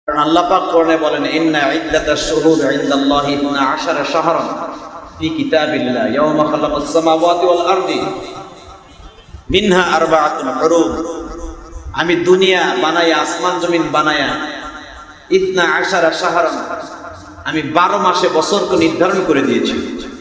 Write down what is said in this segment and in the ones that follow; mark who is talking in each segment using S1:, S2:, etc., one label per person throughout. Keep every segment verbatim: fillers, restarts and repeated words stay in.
S1: কারণ আল্লাহ পাক কোরআনে বলেন ইন্না ইদ্দাতাশ শুহুরি ইনদাল্লাহি ইসনা আশারা শাহরান ফি কিতাবিল্লাহ ইয়াওমা খালাকাস সামাওয়াতি ওয়াল আরদি মিনহা আরবাআতুন হুরুম। আমি দুনিয়া বানায়া, আসমান জমিন বানায়া, ইসনা আশারা শাহরান, আমি বারো মাসে বছরকে নির্ধারণ করে দিয়েছি।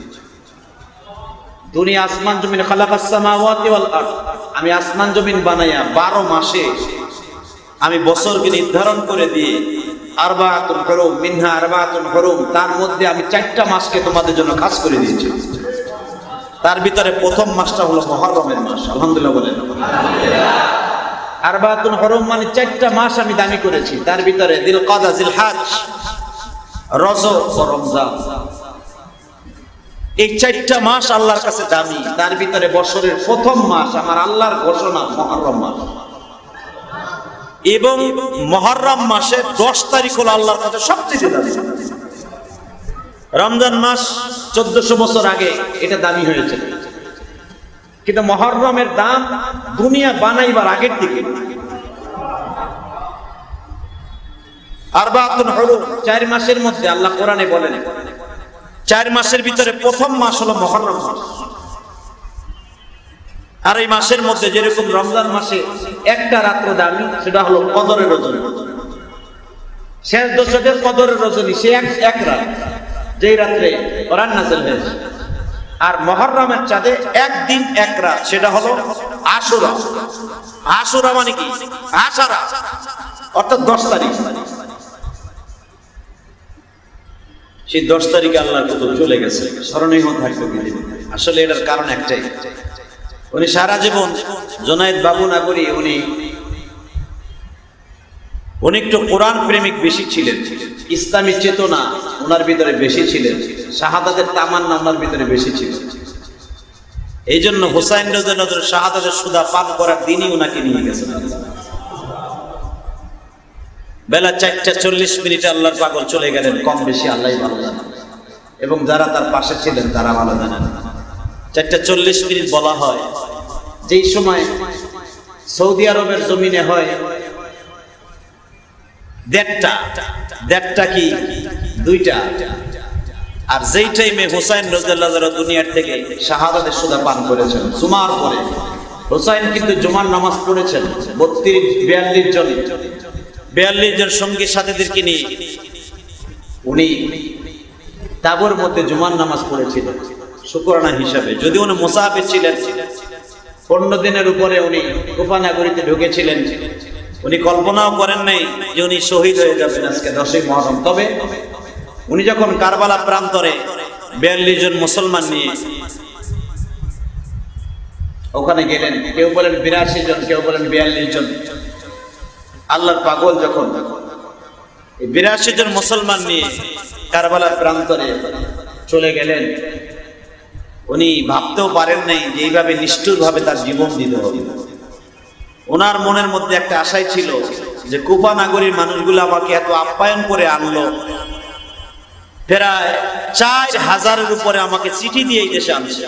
S1: দুনিয়া আসমান জমিন খালাকাস সামাওয়াতি ওয়াল আরদ, আমি আসমান জমিন বানায়া বারো মাসে আমি বছরকে নির্ধারণ করে দিয়ে আরবাআতুন হুরুম মিনহা আরবাআতুন হুরুম, তার মধ্যে আমি চারটা মাসকে তোমাদের জন্য খাস করে দিয়েছি। তার ভিতরে প্রথম মাসটা হলো মহররমের মাস। আলহামদুলিল্লাহ বলেন। আরবাআতুন হুরুম মানে চারটা মাস আমি দামি করেছি। তার ভিতরে যিলকাদা, যিলহজ, রজব ও রমজান, এই চারটা মাস আল্লাহর কাছে দামি। তার ভিতরে বছরের প্রথম মাস আমার আল্লাহর ঘোষণা মহররম মাস, এবং মহররম মাসের দশ তারিখ হলো আল্লাহর কাছে সবচেয়ে দামি। রমজান মাস চোদ্দশো বছর আগে এটা দামি হয়েছে, কিন্তু মহররমের দাম দুনিয়া বানাইবার আগের দিকে। আরবাআতুন হুরুম, চার মাসের মধ্যে আল্লাহ কোরআনে বলেন চার মাসের ভিতরে প্রথম মাস হলো মহররম মাস। আর এই মাসের মধ্যে যেরকম রমজান মাসে একটা রাত্র দামি, সেটা হলো কদরের রজনী, শেষ দশকের কদরের রজনী, সে এক এক রাত, যেই রাত্রে কোরআন নাযিল হয়েছে। আর মহররমের চাঁদে একদিন এক রাত, সেটা হলো আশুরা। আশুরা মানে কি? আশারা, অর্থাৎ দশ তারিখ। সেই দশ তারিখে আল্লাহর কুতুব চলে গেছে, স্মরণীয় থাকবে। আসলে এটার কারণ একটাই, উনি সারা জীবন জোনায়েদ বাবু নাগরী, উনি উনি একটু কোরআন প্রেমিক বেশি ছিলেন, ইসলামী চেতনা ওনার ভিতরে বেশি ছিলেন, শাহাদাতের তামান্না ওনার ভিতরে বেশি ছিল। এই জন্য হুসাইন রাদিয়াল্লাহু আনহু শাহাদাতের সুদা পান করার দিনই ওনাকে নিয়ে গেছেন। বেলা চারটা চল্লিশ মিনিটে আল্লাহর পাগল চলে গেলেন, কম বেশি আল্লাহই ভালো জানেন, এবং যারা তার পাশে ছিলেন তারা ভালো জানেন। চারটা চল্লিশ মিনিট বলা হয়, যেই সময় সৌদি আরবের জমিনে হয় দেড়টা, দেড়টা কি দুইটা। আর যেই টাইমে হুসাইন রাদিয়াল্লাহু আনহু দুনিয়ার থেকে শাহাদাতের সুদা পান করেছেন, জুমার পরে। হুসাইন কিন্তু জুমার নামাজ পড়েছেন বত্রিশ বিয়াল্লিশ জন বিয়াল্লিশ জন সঙ্গী সাথীদেরকে নিয়ে উনি তাবুর মধ্যে জুমার নামাজ পড়েছিলেন শুকরানা হিসাবে। যদি উনি মুসাফির ছিলেন, পনেরো দিনের উপরে উনি কুফা নগরীতে ঢুকেছিলেন, উনি কল্পনাও করেন নাই যে উনি শহীদ হয়ে যাবেন আজকে দশই মহররম। তবে উনি যখন কারবালা প্রান্তরে বিয়াল্লিশ জন মুসলমান নিয়ে ওখানে গেলেন, কেউ বলেন বিরাশি জন, কেউ বলেন বিয়াল্লিশ জন, আল্লাহর পাগল যখন বিরাশি জন মুসলমান নিয়ে কারবালার প্রান্তরে চলে গেলেন, উনি ভাবতেও পারেন নাই যে এইভাবে নিষ্ঠুর ভাবে তার জীবন দিতে হবে। ওনার মনের মধ্যে একটা আশাই ছিল যে কুফা নগরীর মানুষগুলো আমাকে এত আপ্যায়ন করে আনলো, প্রায় চার হাজারের উপরে আমাকে চিঠি দিয়ে এই দেশে আনছে,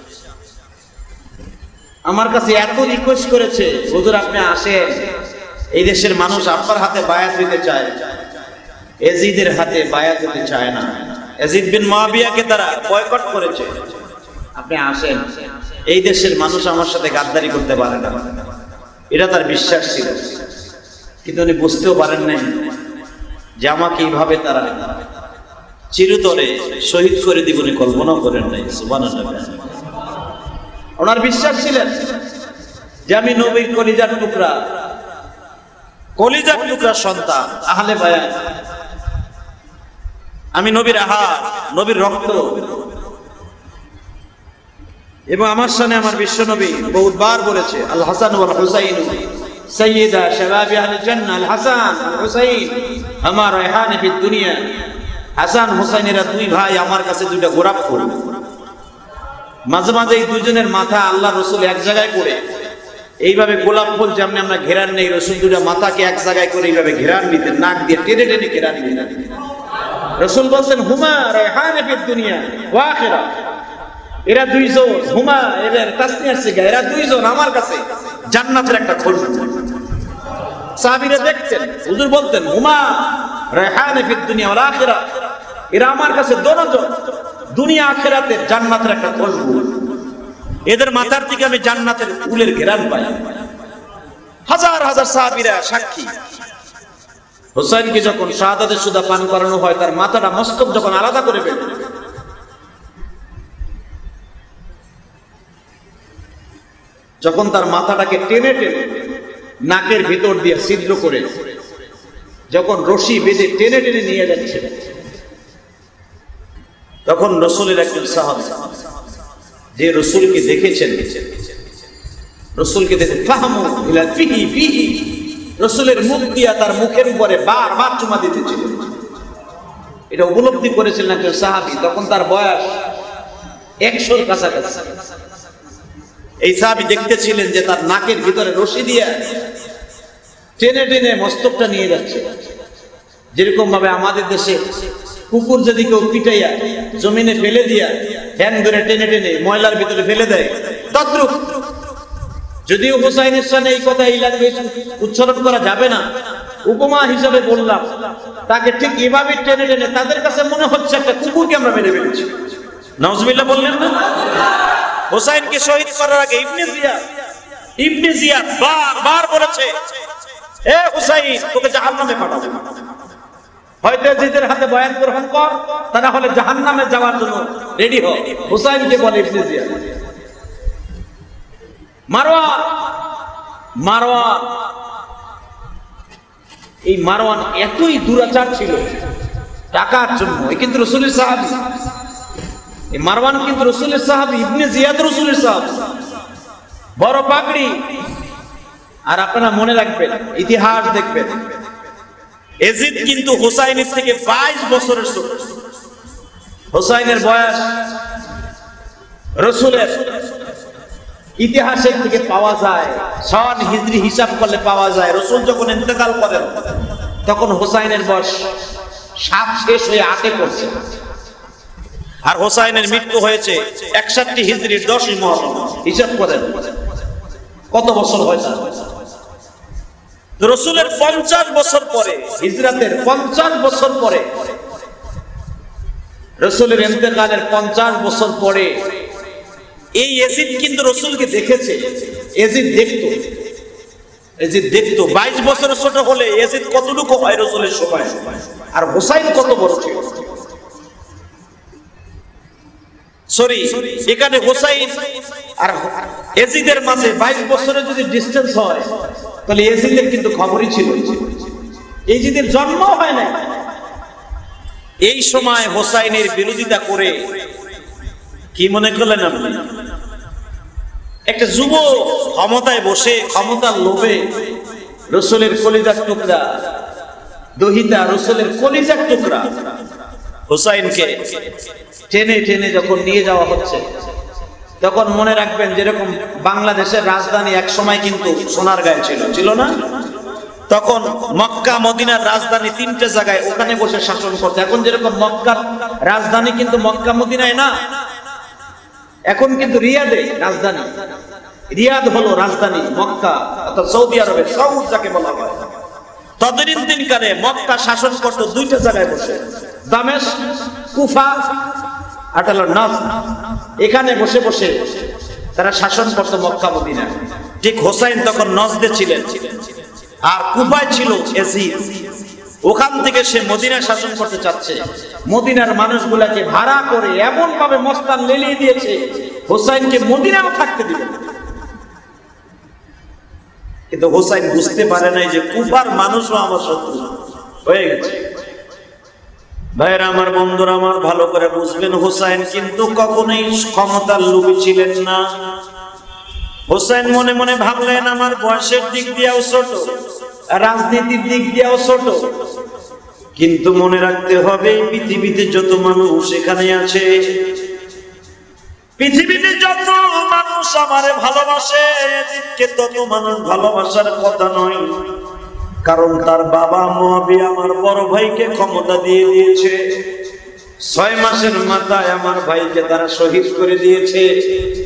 S1: আমার কাছে এত রিকোয়েস্ট করেছে, হুজুর আপনি আসেন, এই দেশের মানুষ আপনার হাতে বায়াত দিতে চায়, এজিদের হাতে বায়াত দিতে চায় না। এজিদ বিন মুআবিয়াকে তারা বয়কট করেছে, আপনি আসেন, এই দেশের মানুষ আমার সাথে গাদ্দারি করতে পারে না। এটা তার বিশ্বাস ছিল, কিন্তু উনি বুঝতেও পারেন নাই যে আমাকে এইভাবে তারা চিরতরে শহীদ করে দিব, উনি কল্পনাও করেন নাই। সুবহানাল্লাহ। ওনার বিশ্বাস ছিলেন যে আমি নবীর কলিজার টুকরা, কলিজার টুকরা সন্তান, আহলে বায়াত, আমি নবীর আহার, নবীর রক্ত, এবং আমার সামনে আমার বিশ্ব নবী বহুবার বলেছে আল হাসান ওয়াল হুসাইন সাইয়্যিদা শাবাবি আহলিল জান্নাহ। আল হাসান আল হুসাইন আমার রায়হান ফিদ দুনিয়া। হাসান হুসাইনেরা দুই ভাই, আমার কাছে দুইটা গোলাপ ফুল। মাঝে মাঝে এই দুজনের মাথা আল্লাহ রাসূল এক জায়গায় করে এইভাবে গোলাপ ফুল যেমন আমরা ঘেরান নেই, রাসূল দুইটা মাথাকে এক জায়গায় করে এইভাবে ঘেরান নিতেন, নাক দিয়ে টেনে টেনে ঘেরান নিতেন। রাসূল বলেন হুমা রায়হান ফিদ দুনিয়া ওয়া আখিরা, এরা দুইজন, হুমা এর তাসনিয়ার সিগা, এরা দুইজন আমার কাছে জান্নাতের একটা খোঁজ। সাহাবীরা দেখতেন, হুজুর বলতেন হুমা রায়হান ফিদ দুনিয়া ওয়াল আখিরাহ, এরা আমার কাছে দোনোজন, দুনিয়া আখিরাতের জান্নাতের একটা খুশবু, এদের মাথার থেকে আমি জান্নাতের ফুলের ঘেরান পাই। হাজার হাজার সাহাবীরা সাক্ষী। হুসাইনকে যখন শাহাদাতের সুদা পান করানো হয়, তার মাথাটা মস্তক যখন আলাদা করে ফেলে, যখন তার মাথাটাকে টেনে টেনে নাকের ভিতর দিয়ে ছিদ্র করে যখন রশি বেঁধে টেনে টেনে নিয়ে যাচ্ছে, তখন রাসূলের একজন সাহাবী যে রাসূলকে দেখেছেন, রাসূলকে দেখে ফাহমু ইলা ফিহি ফিহি, রাসূলের মুখ দিয়া তার মুখের উপরে বারবার চুমা দিতেছিলেন। এটা উপলব্ধি করেছিলেন একজন সাহাবী, তখন তার বয়স একশোর কাছাকাছি। এই সাহাবী দেখতেছিলেন যে তার নাকের ভিতরে রশি দিয়া টেনে টেনে মস্তকটা নিয়ে যাচ্ছে। যেরকম ভাবে আমাদের দেশে কুকুর যদি কেউ পিটাইয়া জমিনে ফেলে দিয়া ঠ্যাং ধরে টেনে টেনে ময়লার ভিতরে ফেলে দেয়, তদ্রূপ। যদিও হুসাইনের সামনে এই কথা এই ল্যাঙ্গুয়েজ উচ্চারণ করা যাবে না, উপমা হিসাবে বললাম, তাকে ঠিক এভাবে টেনে টেনে তাদের কাছে মনে হচ্ছে একটা কুকুরকে আমরা মেরে ফেলেছি। নাউজুবিল্লাহ বললেন না? হুসাইনকে শহীদ করার আগে ইবনে জিয়াদ ইবনে জিয়াদ বারবার বলেছে, এ হুসাইন, তোকে জাহান্নামে পাঠাবো, হয়তো জিদের হাতে বয়ান গ্রহণ কর, তা না হলে জাহান্নামে যাওয়ার জন্য রেডি হ। হুসাইনকে বলে ইবনে জিয়াদ। মারওয়ান মারওয়ান এই মারওয়ান এতই দুরাচার ছিল টাকার জন্য, কিন্তু রাসূলের সাহাবী। এই মারওয়ান কিন্তু রাসূলের সাহাবী, ইবনে জিয়াদ রাসূলের সাহাবী, বড় পাগড়ি। আর আপনারা মনে রাখবেন, ইতিহাস দেখবেন, এজিদ কিন্তু হুসাইনের থেকে বাইশ বছরের ছোট। হুসাইনের বয়স রাসূলের ইতিহাসের থেকে পাওয়া যায়, সন হিজরি হিসাব করলে পাওয়া যায়, রাসূল যখন ইন্তেকাল করেন তখন হুসাইনের বয়স সাত শেষ হয়ে আটে পড়ছে। আর হুসাইনের মৃত্যু হয়েছে একষট্টি হিজরির দশই মহররম। হিসাব করেন কত বছর হয়েছে। রাসূলের পঞ্চাশ বছর পরে, হিজরাতের পঞ্চাশ বছর পরে, রাসূলের ইন্তেকালের পঞ্চাশ বছর পরে এই ইয়াজিদ কিন্তু রাসূলকে দেখেছে। ইয়াজিদ দেখতো, ইয়াজিদ দেখতো বাইশ বছরের ছোট হলে ইয়াজিদ কতটুকু হয় রাসূলের সময়, আর হুসাইন কত বড় ছিল। সরি, এখানে হুসাইন আর ইয়াজিদের মাঝে বাইশ বছরের যদি ডিসটেন্স হয়, তাহলে ইয়াজিদের কিন্তু খবরই ছিল, ইয়াজিদের জন্ম হয় না। এই সময় হুসাইনের বিরোধিতা করে কি মনে করলেন আপনি? একটা যুবক ক্ষমতায় বসে ক্ষমতার লোভে রাসূলের কলিজার টুকরা, দহিতা রাসূলের কলিজার টুকরা হুসাইনকে টেনে টেনে যখন নিয়ে যাওয়া হচ্ছে, তখন মনে রাখবেন যেরকম বাংলাদেশের রাজধানী এক সময় কিন্তু সোনারগাঁয়ে ছিল, ছিল না? তখন মক্কা মদিনার রাজধানী তিনটে জায়গায়, ওখানে বসে শাসন করতে। এখন যেরকম মক্কার রাজধানী কিন্তু মক্কা মদিনায় না, এখন কিন্তু রিয়াদে রাজধানী। রিয়াদ হলো রাজধানী মক্কা, অর্থাৎ সৌদি আরবের সাউদ যাকে বলা হয়। তদরিন কালে মক্কা শাসন করত দুইটা জায়গায় বসে, দামেস্ক, কুফা আর হলো নাজদ। এখানে বসে বসে তারা শাসন করত মক্কা মদিনা। ঠিক হুসাইন তখন নজদে ছিলেন, আর কুফায় ছিল ইয়াজিদ। ওখান থেকে সে মদিনা শাসন করতে চাচ্ছে। মদিনার মানুষগুলাকে ভাড়া করে এমন ভাবে মস্তান লেলিয়ে দিয়েছে, হুসাইনকে মদিনাও থাকতে দিবে না। কিন্তু হুসাইন বুঝতে পারে নাই যে কুফার মানুষও আমার শত্রু হয়ে গেছে। ভাইরা আমার, বন্ধুরা আমার, ভালো করে বুঝবেন, হুসাইন কিন্তু কখনোই ক্ষমতার লোভী ছিলেন না। হুসাইন মনে মনে ভাবলেন, আমার বয়সের দিক দিয়েও ছোট, রাজনীতির দিক দিয়েও ছোট, কিন্তু মনে রাখতে হবে পৃথিবীতে যত মানুষ এখানে আছে, পৃথিবীতে যত মানুষ আমারে ভালোবাসে, এদিকে তত মানুষ ভালোবাসার কথা নয়। কারণ তার বাবা মুয়াবিয়া আমার বড় ভাইকে ক্ষমতা দিয়ে দিয়েছে, ছয় মাসের মাথায় আমার ভাইকে তারা শহীদ করে দিয়েছে।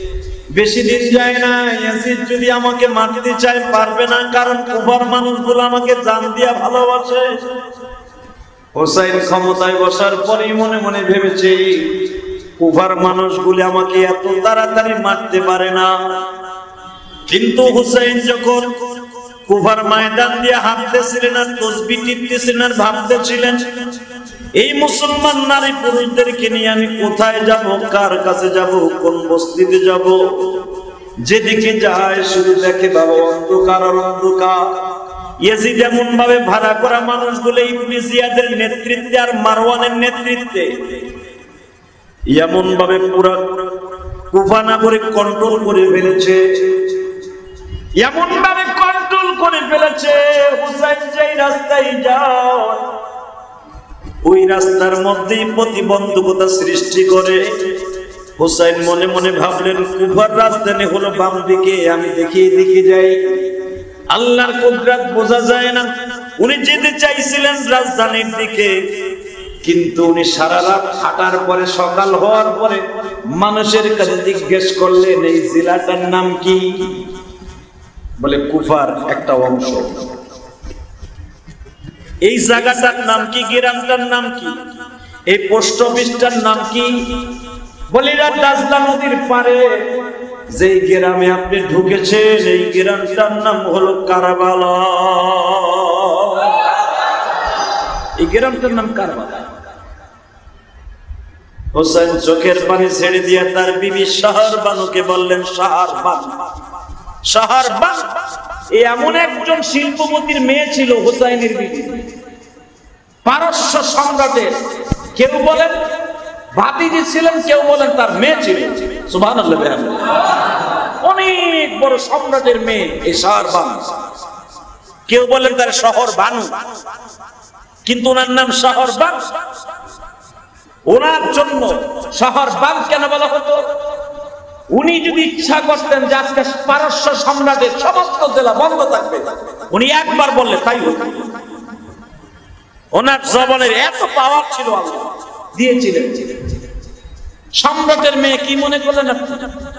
S1: বেশি দিন যায় না, ইয়াজিদ যদি আমাকে মারতে চায় পারবে না, কারণ কুফার মানুষগুলো আমাকে জান দিয়া ভালোবাসে। হোসাইন ক্ষমতায় বসার পরেই মনে মনে ভেবেছে কুফার মানুষগুলি আমাকে এত তাড়াতাড়ি মারতে পারে না। কিন্তু হুসাইন যখন কুফার ময়দান দিয়ে হাঁটতেছিলেন আর তসবিহ টিপতেছিলেন আর ভাবতেছিলেন এই মুসলমান নারী পুরুষদেরকে নিয়ে আমি কোথায় যাব, কার কাছে যাব, কোন বস্তিতে যাব। যেদিকে যায় শুধু দেখে বাবা অন্ধকার আর অন্ধকার। ইয়াজিদ এমন ভাবে ভাড়া করা মানুষগুলো ইবনে জিয়াদের নেতৃত্বে আর মারওয়ানের নেতৃত্বে এমন ভাবে পুরো কুফা নগরী কন্ট্রোল করে ফেলেছে, এমন ভাবে কন্ট্রোল করে ফেলেছে হুসাইন যেই রাস্তায় যায় ওই রাস্তার মধ্যেই প্রতিবন্ধকতা সৃষ্টি করে। হুসাইন মনে মনে ভাবলেন কুফার রাজধানী হলো বাম দিকে, আমি দেখি দেখি যাই। আল্লাহর কুদরত বোঝা যায় না। উনি যেতে চাইছিলেন রাজধানীর দিকে, কিন্তু উনি সারা রাত হাঁটার পরে সকাল হওয়ার পরে মানুষের কাছে জিজ্ঞেস করলেন এই জেলাটার নাম কি? বলে কুফার একটা অংশ। এই জায়গাটার নাম কি? গ্রামটার নাম কি? এই পোস্ট অফিসটার নাম কি? বলে এরা দাজলা নদীর পারে যেই গ্রামে আপনি ঢুকেছেন এই গ্রামটার নাম হলো কারবালা। এই গ্রামটার নাম কারবালা। হোসেন চোখের পানি ছেড়ে দিয়ে তার বিবি শাহরবানুকে বললেন শাহরবান, শাহরবান এই এমন একজন শিল্পপতির মেয়ে ছিল হুসাইনের বিবি, পারস্য সম্রাটের। কেউ বলেন ভাতিজি ছিলেন, কেউ বলেন তার মেয়ে ছিলেন। সুবহানাল্লাহ। অনেক বড় সম্রাটের মেয়ে এই শাহরবান। কেউ বলেন তার শহর বানু, কিন্তু ওনার নাম শাহরবান। ওনার জন্য শাহরবান কেন বলা হতো? উনি যদি ইচ্ছা করতেন যে আজকে পারস্য সম্রাটের সমস্ত জেলা বন্ধ থাকবে, উনি একবার বললে তাই হতো। ওনার জবানের এত পাওয়ার ছিল, আল্লাহ দিয়েছিলেন। সম্রাটের মেয়ে কি মনে করলেন আপনি?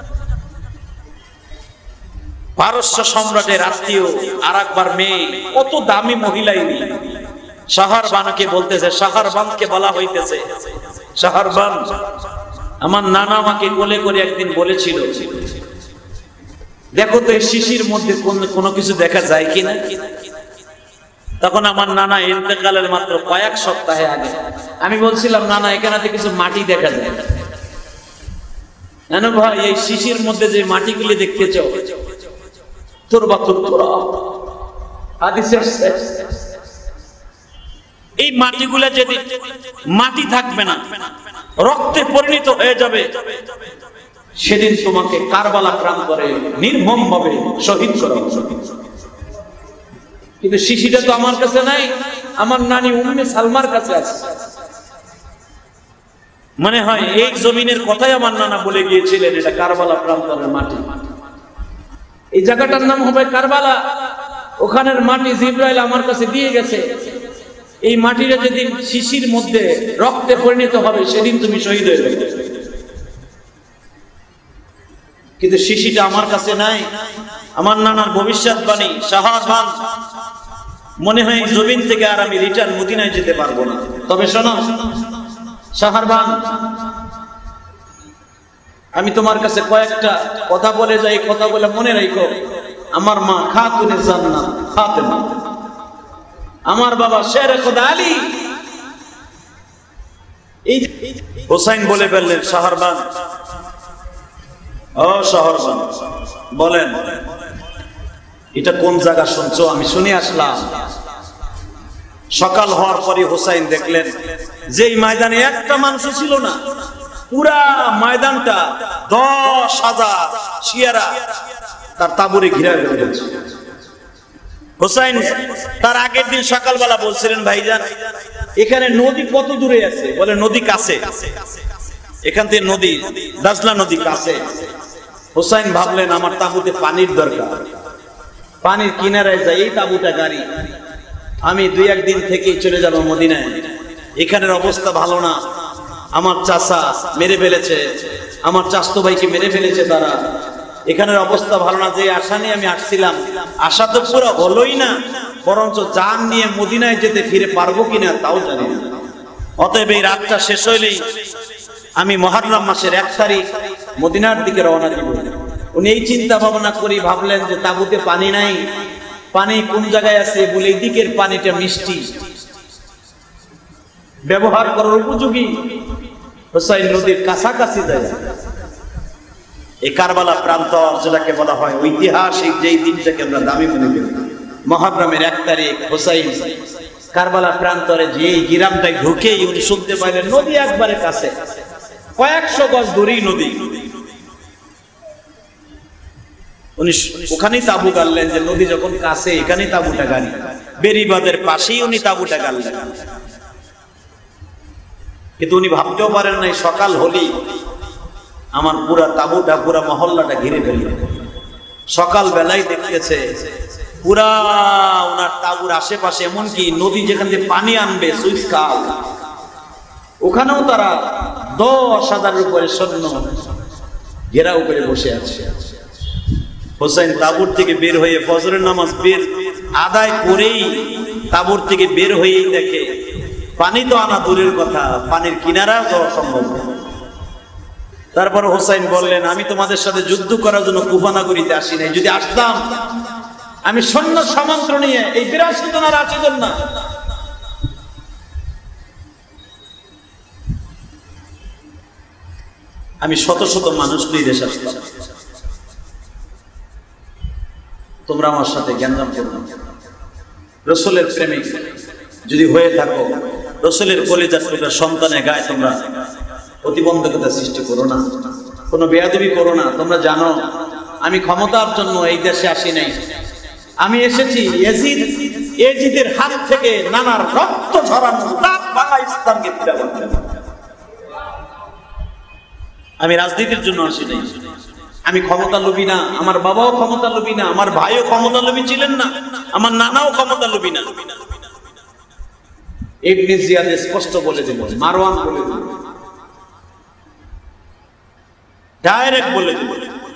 S1: পারস্য সম্রাটের আত্মীয় আর একবার মেয়ে, কত দামি মহিলাই নেই। শাহরবানকে বলতেছে, শাহরবানকে বলা হইতেছে শাহরবান আমার নানা আমাকে কোলে করে একদিন বলেছিল দেখো তো এই শিশির মধ্যে কোনো কিছু দেখা যায় কিনা। তখন আমার নানা ইন্তেকালের মাত্র কয়েক সপ্তাহে আগে। আমি বলছিলাম নানা এখানে কিছু মাটি দেখা যায়। নানু ভাই এই শিশির মধ্যে যে মাটিগুলি দেখতেছ তুরবা তুরবা হাদিসে এই মাটিগুলা যেদিন মাটি থাকবে না, রক্তে পরিণত হয়ে যাবে, সেদিন তোমাকে কারবালা প্রান্তরে নির্মম ভাবে শহীদ করা হবে। কিন্তু শিশিটা তো আমার কাছে নাই, আমার নানি উম্মে সালমার কাছে আছে। মনে হয় এই জমিনের কথাই আমার নানা বলে গিয়েছিলেন এটা কারবালা প্রান্তরের মাটি। এই জায়গাটার নাম হবে কারবালা। ওখানের মাটি জিব্রাইল আমার কাছে দিয়ে গেছে। এই মাটিটা যেদিন শিশির মধ্যে রক্তে পরিণত হবে সেদিন তুমি শহীদ হয়ে যাবে। কিন্তু শিশিটা আমার কাছে নাই। আমার নানার ভবিষ্যৎবাণী শাহরবান, মনে হয় জমিন থেকে আর আমি রিটার্ন মদিনায় যেতে পারবো না। তবে শোনো শাহরবান, আমি তোমার কাছে কয়েকটা কথা বলে যাই, কথা বলে মনে রাখো। আমার মা খাতুনে জান্নাত ফাতেমা, আমার বাবা শের খোদা আলী। এই হোসাইন বলে ফেললেন শাহরবান, ও শাহরবান বলেন এটা কোন জায়গা শুনছো? আমি শুনে আসলাম। সকাল হওয়ার পরে হোসাইন দেখলেন যে এই ময়দানে একটা মানুষ ছিল না, পুরা ময়দানটা দশ হাজার শিয়ারা তার তাবুরে ঘিরে ফেলেছে। হোসাইন তার আগের দিন সকালবেলা বলছিলেন ভাইজান এখানে নদী কত দূরে আছে? বলে নদী কাছে, এখান থেকে নদী দাজলা নদী কাছে। হোসাইন ভাবলেন আমার তাবুতে পানির দরকার, পানির কিনারায় যাই, এই তাবুটা গাড়ি, আমি দুই একদিন থেকেই চলে যাব মদিনায়। এখানের অবস্থা ভালো না, আমার চাচা মেরে ফেলেছে, আমার চাচতো ভাইকে মেরে ফেলেছে তারা, এখানের অবস্থা ভালো না, যে আশা নিয়ে আমি আসছিলাম আশা তো পুরো হলোই না, বরঞ্চ জান নিয়ে মদিনায় যেতে ফিরে পারবো কিনা তাও জানি না। অতএব এই রাতটা শেষ হইলেই আমি মহররম মাসের এক তারিখ মদিনার দিকে রওনা দিব। উনি এই চিন্তা ভাবনা করি ভাবলেন যে তাঁবুতে পানি নাই, পানি কোন জায়গায় আছে বলে এই দিকের পানিটা মিষ্টি, ব্যবহার করার উপযোগী, হুসাইন নদীর কাছাকাছি জায়গা। এই কারবালা প্রান্তর যেটাকে বলা হয় ঐতিহাসিক যেই দিনটাকে আমরা দামি মনে করি, মহররমের এক তারিখ হুসাইন কারবালা প্রান্তরে যে এই গ্রামটায় ঢুকেই উনি শুনতে পাইলেন নদী একবারে কাছে, কয়েকশো গজ দূরেই নদী। উনি ওখানেই তাবু গাড়লেন যে নদী যখন কাছে এখানেই তাবুটা গাড়ি, বেরিবাদের পাশেই উনি তাবুটা গাড়লেন। কিন্তু উনি ভাবতেও পারেন নাই সকাল হলেই আমার পুরা তাবুটা পুরা মহল্লাটা ঘিরে ফেলবে। সকাল বেলায় দেখতেছে পুরা ওনার তাবুর আশেপাশে, এমনকি নদী যেখান থেকে পানি আনবে সুইচ খাল, ওখানেও তারা দশ হাজারের উপরে সৈন্য ঘেরাও করে বসে আছে। হোসেন তাবুর থেকে বের হয়ে ফজরের নামাজ বের আদায় করেই তাবুর থেকে বের হয়েই দেখে পানি তো আনা দূরের কথা, পানির কিনারা যাওয়া সম্ভব। তারপর হোসেন বললেন, আমি তোমাদের সাথে যুদ্ধ করার জন্য কুফানাগরীতে আসি নাই, যদি আসতাম আমি সৈন্য সামন্ত্র নিয়ে এই বিরাশি জনের আশি জন না, আমি শত শত মানুষ নিয়ে দেশে আসতাম। তোমরা আমার সাথে জ্ঞানদান করো না। রসুলের প্রেমিক যদি হয়ে থাকো, রসুলের কলিজার টুকরা সন্তানের গায়ে তোমরা প্রতিবন্ধকতা সৃষ্টি করো না, কোনো বেয়াদবি করো না। তোমরা জানো আমি ক্ষমতার জন্য এই দেশে আসি নাই, আমি এসেছি ইয়াজিদ ইয়াজিদের হাত থেকে নানার রক্ত ঝরানো দাঁত ভাঙা ইসলামকে ফিরে আনতে। আমি রাজনীতির জন্য আসি নাই, আমি ক্ষমতা লোভী না, আমার বাবাও ক্ষমতা লোভী না, আমার ভাইও ক্ষমতা লোভী ছিলেন না, আমার নানাও ক্ষমতা লোভী না। ইবনে জিয়াদ স্পষ্ট বলে দিল, মারওয়ান বলে দিল, ডাইরেক্ট বলে দিল,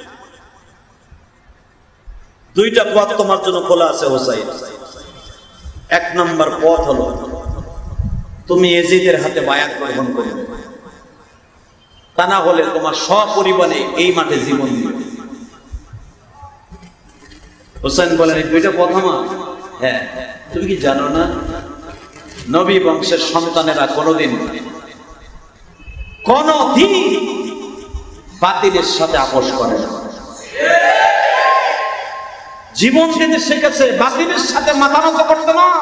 S1: দুইটা পথ তোমার জন্য খোলা আছে হোসাইন। এক নম্বর পথ হলো তুমি ইয়াজিদের হাতে বায়াত গ্রহণ করবে, তা না হলে তোমার সপরিবারে এই মাঠে জীবন দিবে। হোসেন বলেন, এই দুইটা পথ আমার? হ্যাঁ। তুমি কি জানো না নবী বংশের সন্তানেরা কোনদিন কোনদিন বাতিলের সাথে আপোষ করে না, জীবন দিতে শিখেছে, বাতিলের সাথে মাথা নত করতে নয়।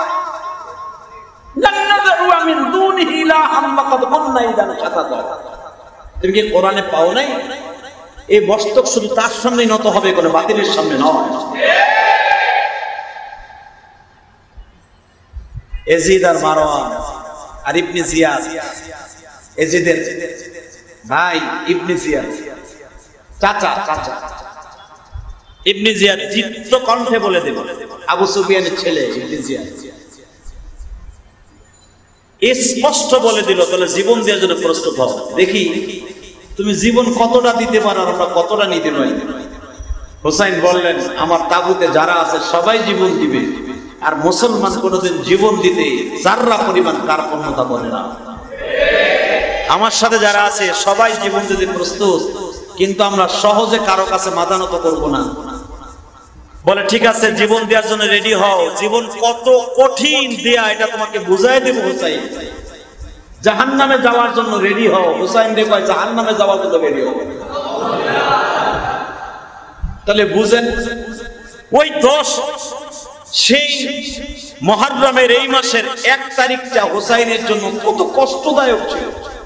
S1: তুমি কি কোরআনে পাও নাই এই বস্তক শুধু তার সামনে নত হবে, কোনো বাতিলের সামনে নয়। ইয়াজিদ আর মারওয়ান আর ইবনে জিয়াদ, ইয়াজিদের ভাই ইবনে জিয়াদ চাচা চাচা ইবনে জিয়াদ জিপ্ত কণ্ঠে বলে দেব, আবু সুফিয়ানের ছেলে ইবনে জিয়াদ স্পষ্ট বলে দিল, তাহলে জীবন দেওয়ার জন্য প্রস্তুত হও, দেখি তুমি জীবন কতটা দিতে পারো, আমরা কতটা নিতে পারি। হোসাইন বললেন, আমার তাবুতে যারা আছে সবাই জীবন দিবে, আর মুসলমান কোনোদিন জীবন দিতে যাররা পরিমাণ কার্পণ্যতা করে না। আমার সাথে যারা আছে সবাই জীবন দিতে প্রস্তুত, কিন্তু আমরা সহজে কারো কাছে মাথা নত করবো না। বলে ঠিক আছে, জীবন দেওয়ার জন্য রেডি হও, জীবন কত কঠিন দেয়া এটা তোমাকে বুঝাই দেব হোসাইন। জাহান্নামে যাওয়ার জন্য রেডি হও, হোসাইন রে কয় জাহান্নামে যাওয়ার জন্য রেডি হও। তাহলে বুঝেন ওই দশ সেই মহররমের এই মাসের এক তারিখটা হোসাইনের জন্য কত কষ্টদায়ক ছিল।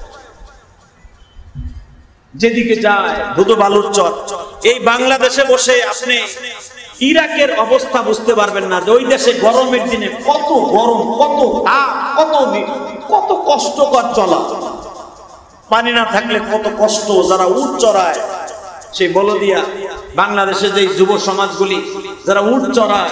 S1: যেদিকে যায় ধুধু বালুর চর, এই বাংলাদেশে বসে আপনি ইরাকের অবস্থা বুঝতে পারবেন না যে ওই দেশে গরমের দিনে কত গরম, কত তাপ, কত কত কষ্টকর চলা, পানি না থাকলে কত কষ্ট। যারা উট চড়ায় সেই বলদিয়া, বাংলাদেশে যে যুব সমাজগুলি যারা উট চড়ায়,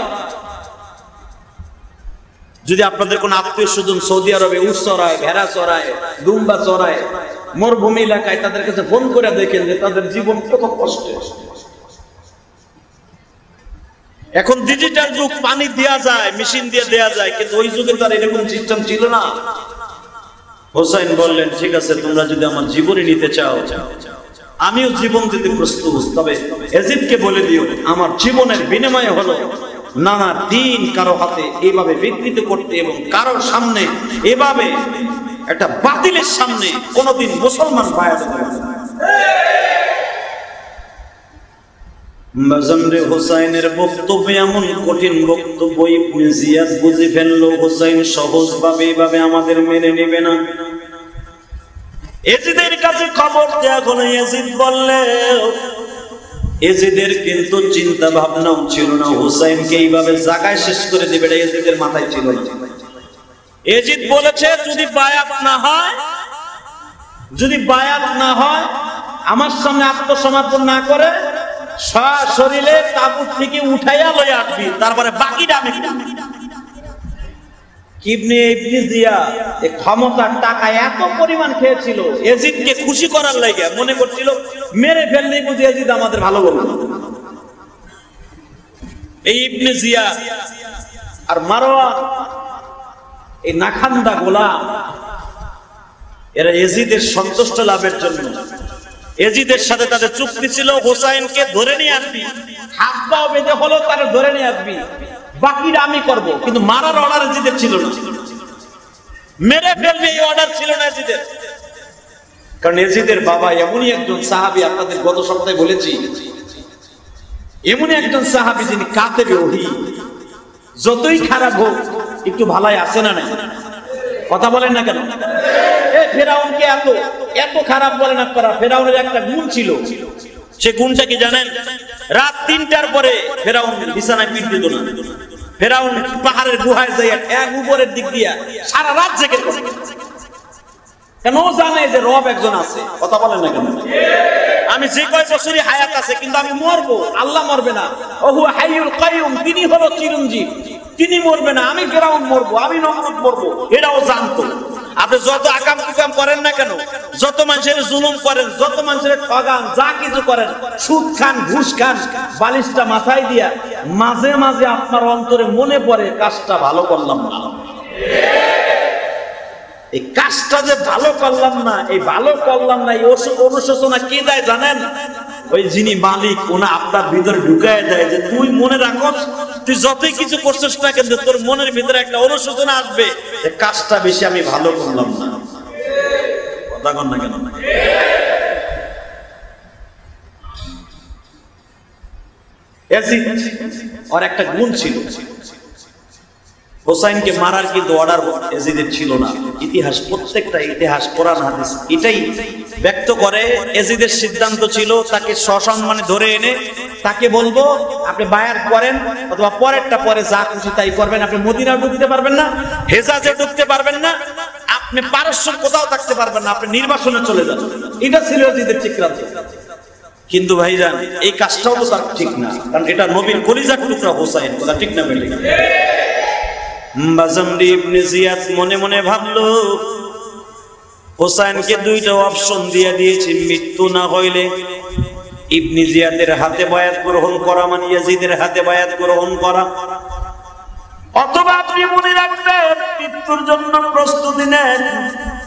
S1: যদি আপনাদের কোন আত্মীয় স্বজন সৌদি আরবে উট চড়ায়, ভেড়া চড়ায়, দুম্বা চড়ায়, মরুভূমি এলাকায়, তাদের কাছে ফোন করে দেখেন যে তাদের জীবন কত কষ্ট। এখন ডিজিটাল যুগ, পানি দেয়া যায়, মেশিন দিয়ে দেয়া যায়, কিন্তু ওই যুগে তো আর এরকম সিস্টেম ছিল না। হোসাইন বললেন, ঠিক আছে, তোমরা যদি আমার জীবনে নিতে চাও, আমিও জীবন দিতে প্রস্তুত, তবে এজিদকে বলে দিও আমার জীবনের বিনিময় হলো নানা দিন কারো হাতে এভাবে বিকৃত করতে এবং কারোর সামনে এভাবে একটা বাতিলের সামনে কোনোদিন মুসলমান বায়াত দেবে না। বাজামরে হোসাইনের বক্তব্য এমন কঠিন বক্তব্য, ইবনে জিয়াদ বুঝে ফেললো হোসাইন সহজ ভাবে এভাবে আমাদের মেনে নেবে না। এজিদের কাছে খবর দেয়া হলো। এজিদ বললে, এজিদের কিন্তু চিন্তা ভাবনাও ছিল না হোসাইনকে এইভাবে জায়গায় শেষ করে দেবে, এটা এজিদের মাথায় ছিল না। এজিদ বলেছে, যদি বায়াত না হয়, যদি বায়াত না হয়, আমার সামনে আত্মসমর্পণ না করে সশরীরে তাবুত থেকে উঠাইয়া লইয়া আসবি, তারপরে বাকিটা আমি। ইবনে ইবনে জিয়াদ এই ক্ষমতার টাকা এত পরিমাণ খেয়েছিল, এজিদকে খুশি করার লাগে মনে করছিল মেরে ফেললেই বুঝি এজিদ আমাদের ভালো বলবে। এই ইবনে জিয়াদ আর মারওয়ান, এই নাখান্দা গোলাম, এরা এজিদের সন্তুষ্ট লাভের জন্য এজিদের সাথে তাদের চুক্তি ছিল, হোসাইনকে ধরে নিয়ে আসবি, হাত পাও বেঁধে হলো তারা ধরে নিয়ে আসবি, বাকিটা আমি করব। কিন্তু মারার অর্ডার এজিদের ছিল না, মেরে ফেলবে এই অর্ডার ছিল না এজিদের। কারণ এজিদের বাবা এমনই একজন সাহাবী, আপনাদের গত সপ্তাহে বলেছি, এমনই একজন সাহাবী যিনি কাতেবে ওহী, যতই খারাপ হোক একটু ভালাই আছে না নাই? কথা বলেন না কেন? এই ফেরাউনকে এত এত খারাপ বলেন আপনারা, ফেরাউনের একটা গুণ ছিল, সে গুণটা কি জানেন? রাত তিনটার পরে ফেরাউন বিছানায় পিঠ দিত না। ফেরাউন পাহাড়ের গুহায় যাইয়া এক উপরের দিক দিয়া সারা রাত জেগে থাকে, কেন ও জানে যে রব একজন আছে। কথা বলেন না কেন? আমি যে কয় বছরই হায়াত আছে, কিন্তু আমি মরবো, আল্লাহ মরবে না। ওহু হাইয়ুল কাইয়ুম, তিনি হলো চিরঞ্জীব, তিনি মরবে না। আমি ফেরাউন মরবো, আমি নমরুদ মরবো, এটাও জানতো। আপনি যত আকাম কুকাম করেন না কেন, যত মানুষের জুলুম করেন, যত মানুষের ঠগান, যা কিছু করেন, সুদ খান, ঘুষ খান, বালিশটা মাথায় দিয়া মাঝে মাঝে আপনার অন্তরে মনে পড়ে কাজটা ভালো করলাম না, এই কাজটা যে ভালো করলাম না, এই ভালো করলাম না, এই অনুশোচনা কে দেয় জানেন? ওই যিনি মালিক, ওনা আপনার ভিতরে ঢুকায় দেয় যে তুই মনে রাখস, তুই যতই কিছু করছিস না কিন্তু তোর মনের ভিতরে একটা অনুশোচনা আসবে, কাজটা বেশি আমি ভালো করলাম না। কথা কন না কেন? ওর একটা গুণ ছিল, হোসাইনকে মারার কিন্তু অর্ডার এজিদের ছিল না। ইতিহাস, প্রত্যেকটা ইতিহাস, কোরআন হাদিস এটাই ব্যক্ত করে। এজিদের সিদ্ধান্ত ছিল তাকে সসম্মানে ধরে এনে তাকে বলবো আপনি বায়াত করেন, অথবা পরেরটা পরে যা খুশি তাই করবেন, আপনি মদিনায় ঢুকতে পারবেন না, হেজাজে ঢুকতে পারবেন না, আপনি পারস্য কোথাও থাকতে পারবেন না, আপনি নির্বাসনে চলে যান। এটা ছিল এজিদের সিদ্ধান্ত। কিন্তু ভাইজান, এই কাজটাও তো তার ঠিক না, কারণ এটা নবীর কলিজার টুকরা হোসাইন। কথা ঠিক না বলে বাজামরি ইবনে জিয়াদ মনে মনে ভাবলো, হোসাইনকে দুইটা অপশন দিয়ে দিয়েছি, মৃত্যু না হইলে ইবনে জিয়াদের হাতে বায়াত গ্রহণ করা মানে ইয়াজিদের হাতে বায়াত গ্রহণ করা, অথবা আপনি মনে রাখবেন মৃত্যুর জন্য প্রস্তুতি নেন,